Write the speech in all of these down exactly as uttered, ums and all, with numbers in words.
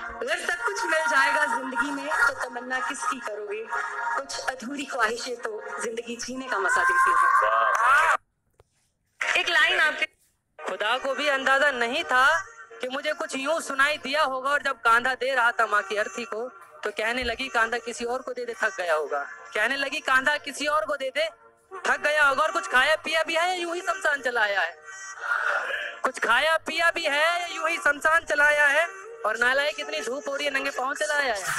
अगर सब कुछ मिल जाएगा जिंदगी में तो तमन्ना किसकी करोगे? कुछ अधूरी ख्वाहिशें तो जिंदगी जीने का मजा देती है। एक लाइन आपके खुदा को भी अंदाजा नहीं था कि मुझे कुछ यूं सुनाई दिया होगा, और जब कांधा दे रहा था माँ की अर्थी को तो कहने लगी कांधा किसी और को दे दे, थक गया होगा। कहने लगी कांधा किसी और को दे दे, थक गया होगा। और कुछ खाया पिया भी है या यूं ही शमशान चलाया है? कुछ खाया पिया भी है या यूं ही शमशान चलाया है? और नालायक कितनी धूप हो रही है, नंगे पाँव चलाया है।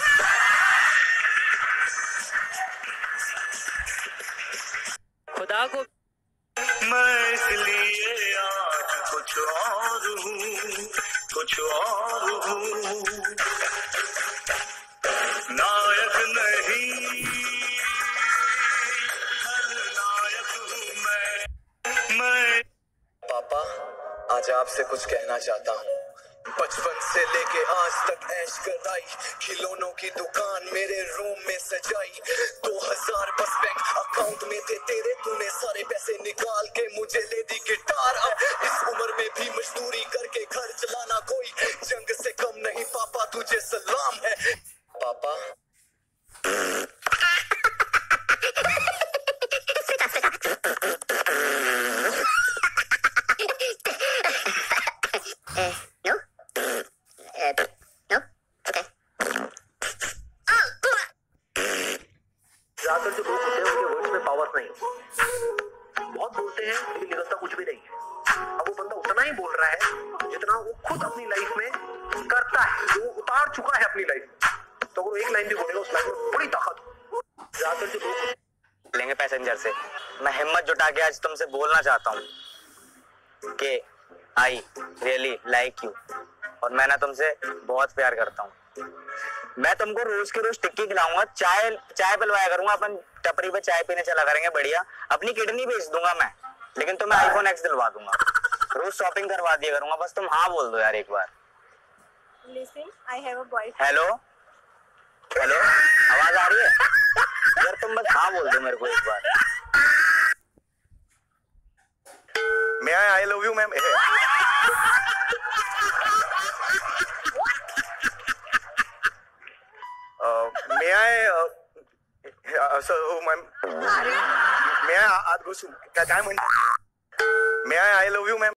खुदा को मैं इसलिए आज कुछ और हूँ, कुछ और हूँ, नायक नहीं खलनायक हूँ मैं। मैं पापा, आज आपसे कुछ कहना चाहता हूँ। बचपन से लेके आज तक ऐश कराई, खिलौनों की दुकान मेरे रूम में सजाई। दो हजार बस बैंक अकाउंट में थे तेरे, तूने सारे पैसे निकाल के मुझे ले दी गिटार। अब इस उम्र में भी मजदूरी करके घर चलाना कोई जंग से कम नहीं पापा, तुझे सलाम है पापा। ज्यादातर जो लोग होते हैं उनके वर्ड्स में पावर नहीं, बहुत बोलते हैं लेकिन निकलता कुछ भी नहीं है। अब वो बंदा उतना ही बोल रहा है जितना वो खुद अपनी लाइफ में करता है, जो उतार चुका है अपनी लाइफ में। तो वो एक लाइन भी बोलेगा उस लाइफ में बड़ी ताकत हो। ज्यादातर जो लोग लेंगे पैसेंजर से, मैं हिम्मत जुटा के आज तुमसे बोलना चाहता हूँ कि आई रियली लाइक यू, और मैं ना तुमसे बहुत प्यार करता हूँ। मैं तुमको रोज के रोज टिक्की खिलाऊंगा, चाय चाय पिलवाया करूंगा, अपन टपरी पे चाय पीने चला करेंगे बढ़िया। अपनी किडनी बेच दूंगा मैं, लेकिन तुम्हें आईफोन एक्स दिलवा दूंगा। रोज शॉपिंग करवा दिया करूंगा, बस तुम हाँ बोल दो यार एक बार। Listen, I have a boyfriend. Hello hello, आवाज आ रही है यार? तुम बस हाँ बोल दो मेरे को एक बार। मैं I love you ma'am. May I, uh, so, ma'am, may I, काय म्हणता? May I, I love you, ma'am.